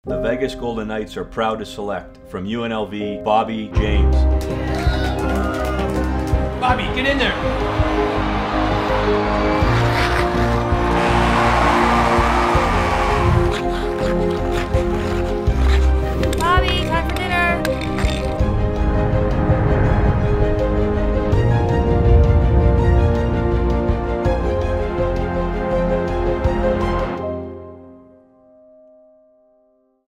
The Vegas Golden Knights are proud to select from UNLV, Bobby James. Bobby, get in there!